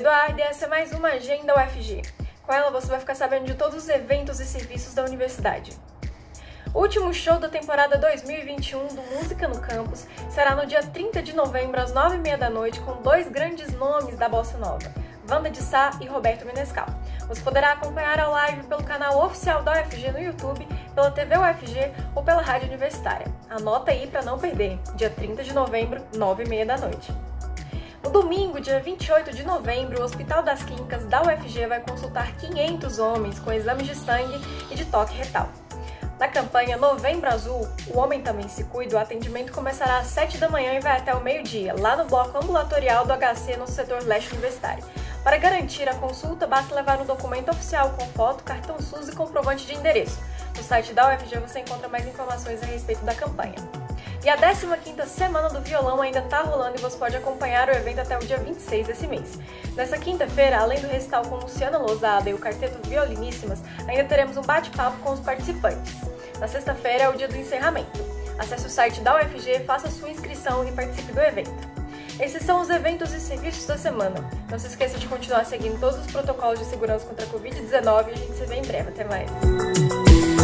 Eduardo e essa é mais uma Agenda UFG. Com ela você vai ficar sabendo de todos os eventos e serviços da universidade. O último show da temporada 2021 do Música no Campus será no dia 30 de novembro às 9h30 da noite com dois grandes nomes da Bossa Nova, Wanda de Sá e Roberto Menescal. Você poderá acompanhar a live pelo canal oficial da UFG no YouTube, pela TV UFG ou pela rádio universitária. Anota aí para não perder, dia 30 de novembro, 9h30 da noite. No domingo, dia 28 de novembro, o Hospital das Clínicas da UFG vai consultar 500 homens com exames de sangue e de toque retal. Na campanha Novembro Azul, o Homem Também Se Cuida, o atendimento começará às 7 da manhã e vai até o meio-dia, lá no bloco ambulatorial do HC no setor leste universitário. Para garantir a consulta, basta levar um documento oficial com foto, cartão SUS e comprovante de endereço. No site da UFG você encontra mais informações a respeito da campanha. E a 15ª Semana do Violão ainda está rolando e você pode acompanhar o evento até o dia 26 desse mês. Nessa quinta-feira, além do recital com Luciana Lozada e o Quarteto Violiníssimas, ainda teremos um bate-papo com os participantes. Na sexta-feira é o dia do encerramento. Acesse o site da UFG, faça sua inscrição e participe do evento. Esses são os eventos e serviços da semana. Não se esqueça de continuar seguindo todos os protocolos de segurança contra a Covid-19 e a gente se vê em breve. Até mais!